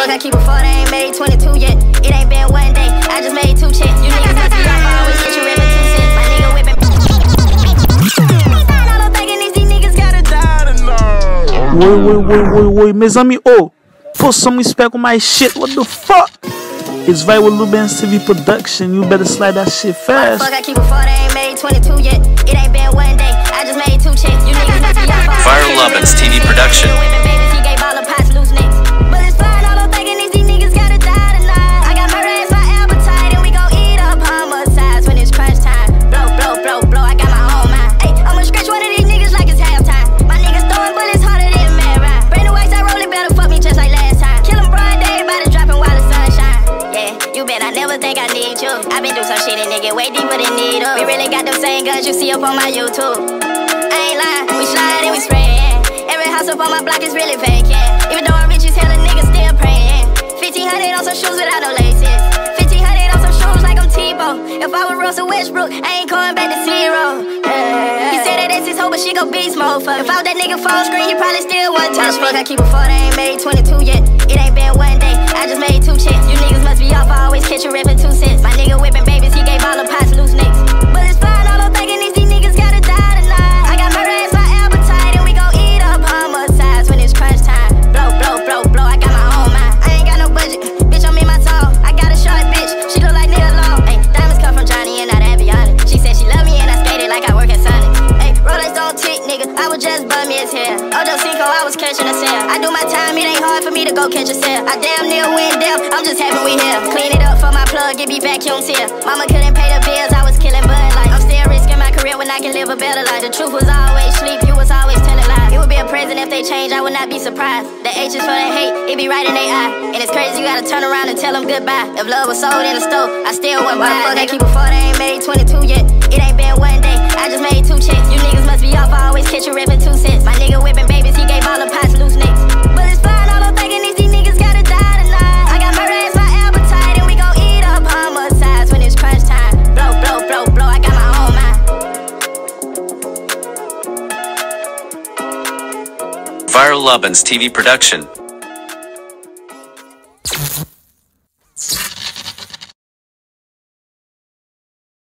fuck, I keep a 4, they ain't made 22 yet. It ain't been one day, I just made 2 checks. You niggas must be off, I always get you ripping 2 cents. My nigga whipping. I don't think these niggas gotta die tonight. Oi, meus amigos, oh, put some respect on my shit, what the fuck? It's right with Lil Benz TV production, you better slide that shit fast. Fuck, I keep a 4, they ain't made 22 yet. It ain't been one day, I just made 2 checks. You niggas must be off. Viral Lovin's TV production. I been through some shit and nigga way deeper than needle. We really got them same guns you see up on my YouTube. I ain't lying, we slide and we spraying. Every house up on my block is really vacant. Even though I'm rich as hell, a nigga still praying. 1500 on some shoes without no laces. 1500 on some shoes like I'm Tebow. If I was Russell Westbrook, I ain't going back to 0. He said that that's his hoe, but she go beast mode. Fuck. If I was that nigga phone screen, he probably still wouldn't touch me. I keep a 4, they ain't made 22 yet. It ain't been one day, I just made 2 checks. You niggas must be off, I always catch you ripping 2 cents. My nigga whipping babies, he gave all the pots loose nicks. But it's fine, I don't think these niggas gotta die tonight. I got murder as my appetite, and we gon' eat up homicides when it's crunch time. Blow, blow, blow, blow, I got my own mind. I ain't got no budget, bitch, I'm in my soul. I got a short bitch, she look like Nia Long. Ay, diamonds come from Johnny and not Aviana. She said she love me and I skated like I work at Sonic. Ay, Rolex don't tick, nigga, I was just bummy as hell. Ojo Cinco, I was catching a sale. I do my time, it ain't hard for me to go catch a sale. I damn near went down, I'm just happy we here. Clean it up for my plug, get me vacuums here. Mama couldn't pay the bills, I was killing Bud Light. I'm still risking my career when I can live a better life. The truth was always sleep, you was always telling lies. It would be a present if they change, I would not be surprised. The H is for the hate, it be right in their eye. And it's crazy, you gotta turn around and tell them goodbye. If love was sold in the store, I still wouldn't buy it. Fuck, I keep a 4, they ain't made 22 yet. It ain't been one day, I just made 2 checks. You niggas must be off, I always catch you ripping 2 cents. My nigga whipping babies, he gave all the pots loose nicks. But it's fine, I don't think these niggas gotta die tonight. I got murder as my appetite, and we gon' eat up homicides when it's crunch time. Blow, blow, blow, blow, I got my own mind. Viral Lovin's TV production.